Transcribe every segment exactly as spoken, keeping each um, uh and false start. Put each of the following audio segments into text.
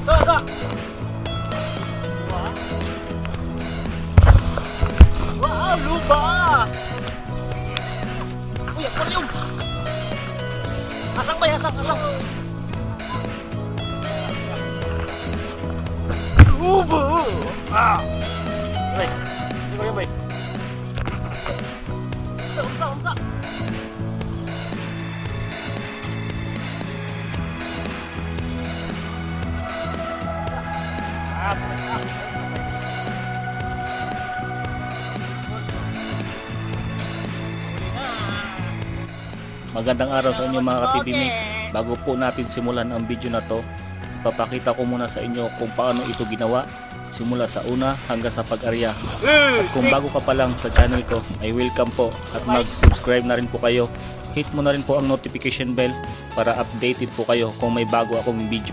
Sa, sa. Wow, lupa. Uy, ako yung. Asang ba, asang, asang. Lupa. Ah. Bay, hindi ko yung bay. Umsa, umsa, umsa. Magandang araw sa inyo mga ka-T V Mix. Bago po natin simulan ang video na to, ipapakita ko muna sa inyo kung paano ito ginawa simula sa una hanggang sa pag-arya. At kung bago ka pa lang sa channel ko, ay welcome po at mag-subscribe na rin po kayo. Hit mo na rin po ang notification bell para updated po kayo kung may bago akong video.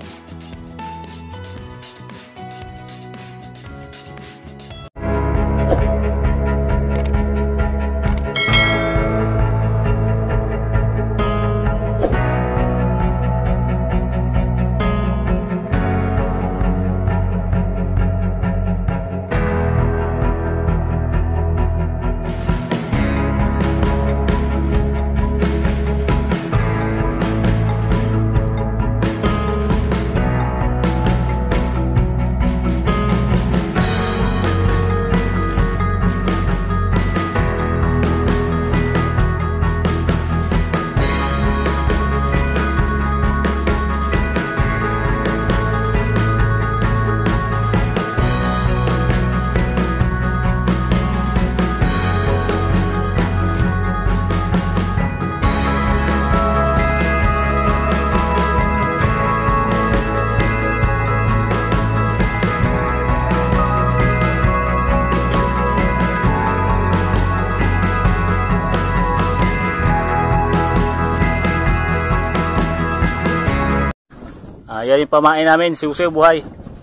Ah, yan yung pamain namin, siusiw buhay.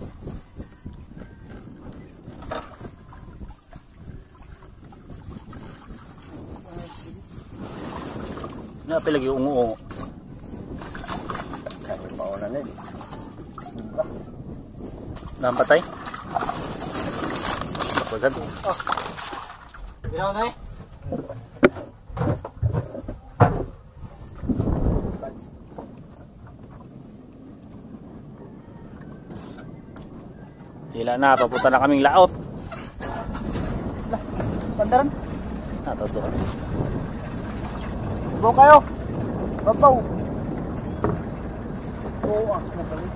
Napi lagi ungu-ungu. Kapit mauna na eh. Nampatay? Pagkat. Oh. Ginaw na eh. Hila na, papunta na kaming laot. Bandaran. Ah, tapos doon. Babaw kayo. Babaw. Oo, ah. Nabalik.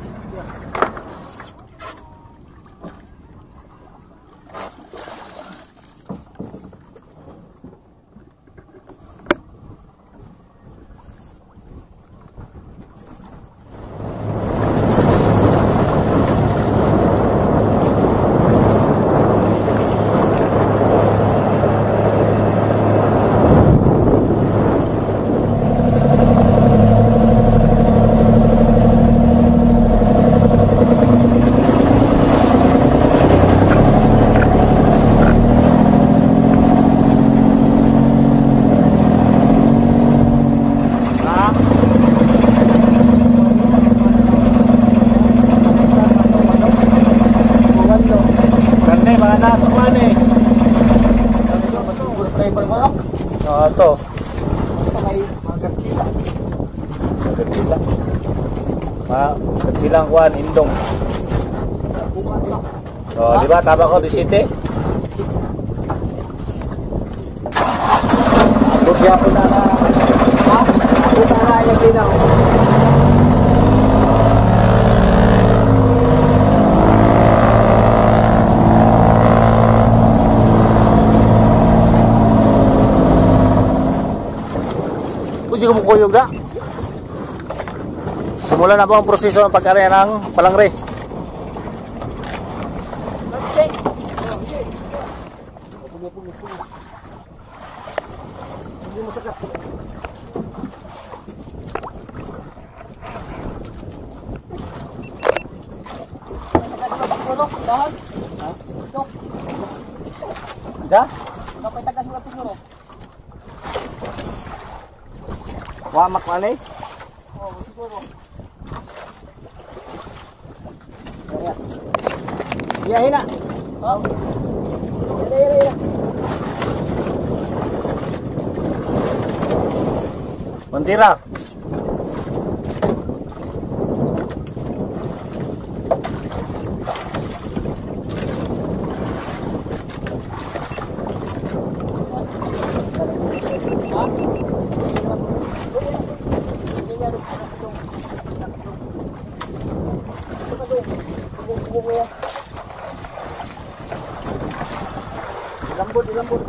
Oh, ito. May magat sila. Magat sila. Magat silang kuhan, indong. Oh, di ba? Tama ko, di city. Abot siya po na na. Ha? Abot na na yung ginaw. Hindi ko mukuyog na. Simula na po ang proseso ng pag-arya ng palangre. Hindi masakit. Da? Kapay tagas mo siguro. Wamak mana? Oh, siguro. Biyahin na. Oh. Yara, yara, yara. Mantira. Lambot, lambot.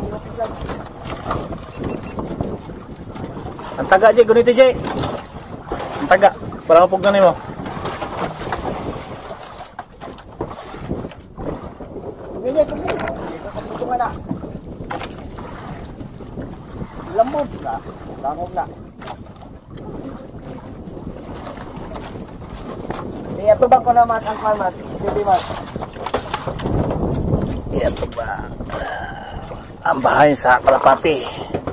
Ang taga, Jay. Gunito, Jay. Ang taga. Para mapog na mo. Pagkili, pagkili. Ito nga na. Lambot na. Langog na. Ito ba ko na mas ang mas? Hindi mas. Ito ba? Ang bahay sa Kalapati.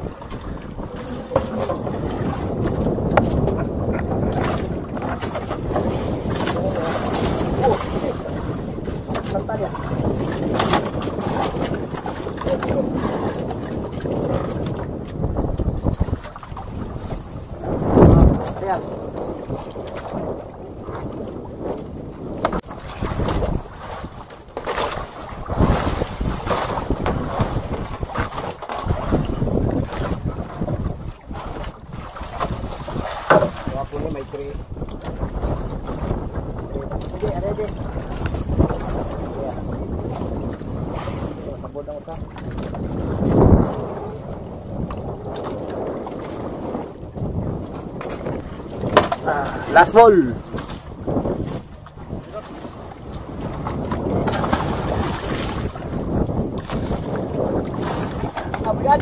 Oh, santal yan. Ayan. May three. Sige, ready. Sabod ang usa. Ah, last ball. Abad.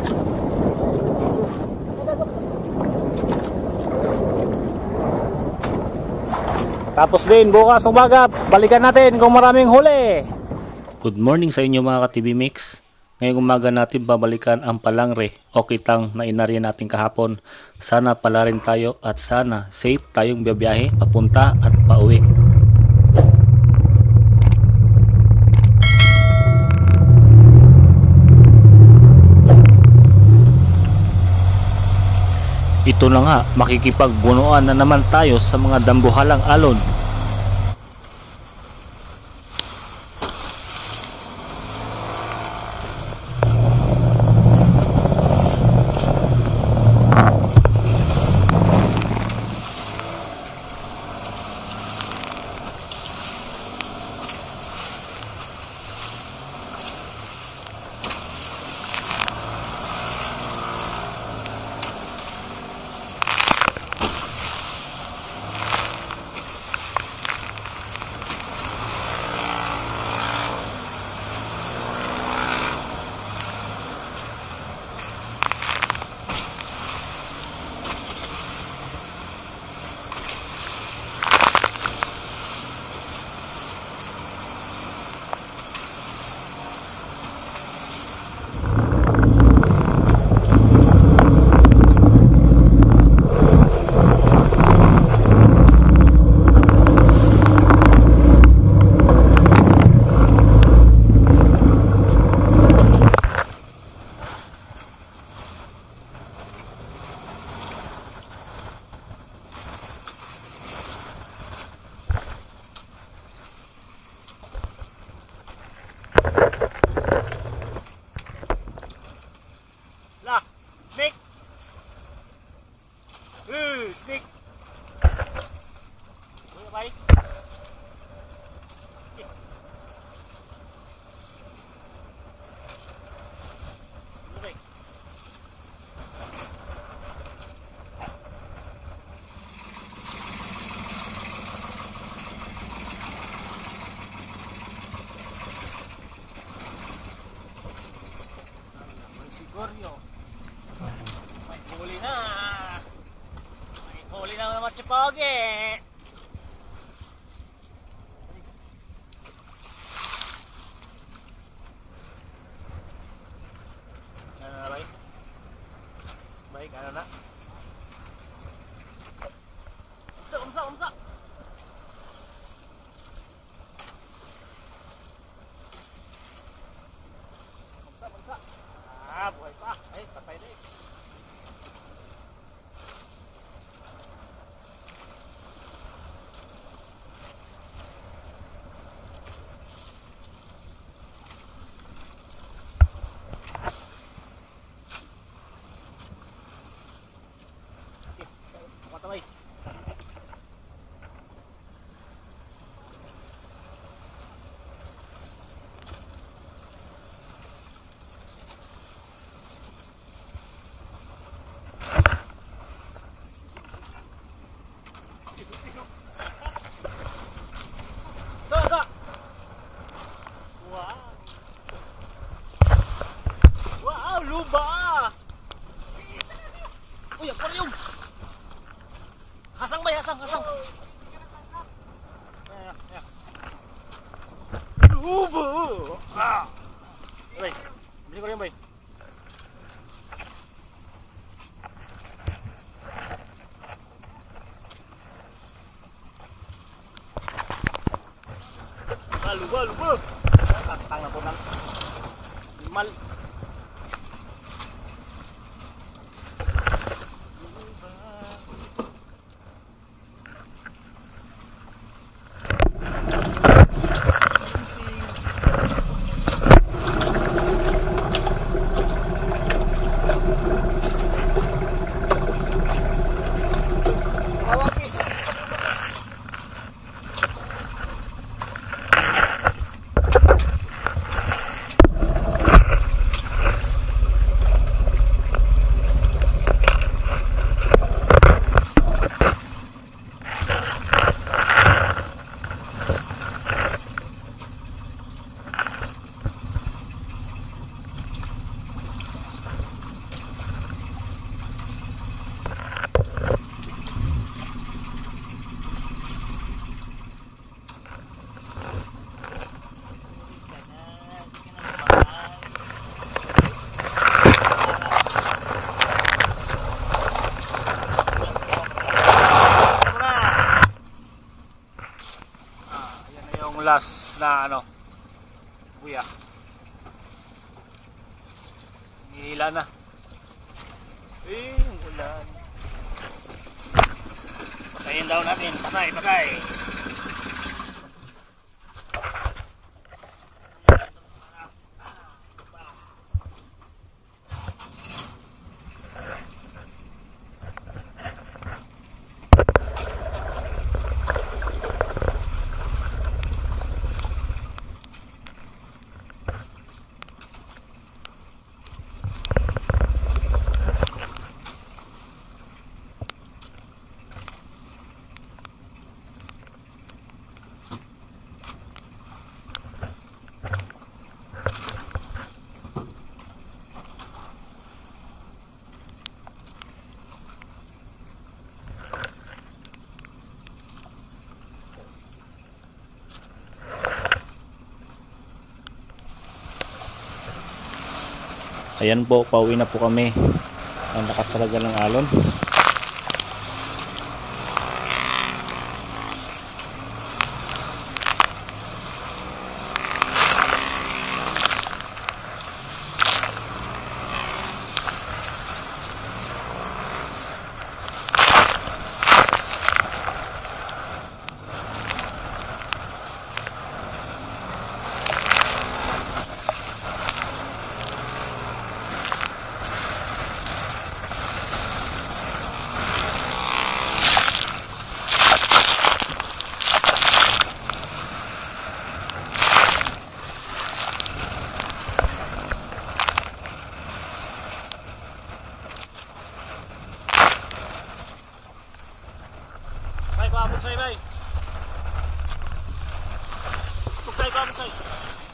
Tapos din, bukas umaga, balikan natin kung maraming huli. Good morning sa inyo mga ka-T V Mix. Ngayong umaga natin babalikan ang palangre o kitang na inarya natin kahapon. Sana pala rin tayo at sana safe tayong biyahe papunta at pauwi. Ito na nga, makikipagbunuan na naman tayo sa mga dambuhalang alon. Lah, snake. Uh, snake. Boleh baik. Siguryo. May huli na. May huli na naman si Pogi. Ano na baik? Baik, ano na? Umsa, umsa, umsa. Ubo! Ah! Bay, bili ko rin, bay. Ah, luba, luba! Tang na po ng mal. Last na ano kuya nihila na eh ulan patayin daw natin patay patay Ayan po, pauwi na po kami. Ang lakas talaga ng alon. Bay, paabot sa'yo, bay. Tugsay, paabot sa'yo.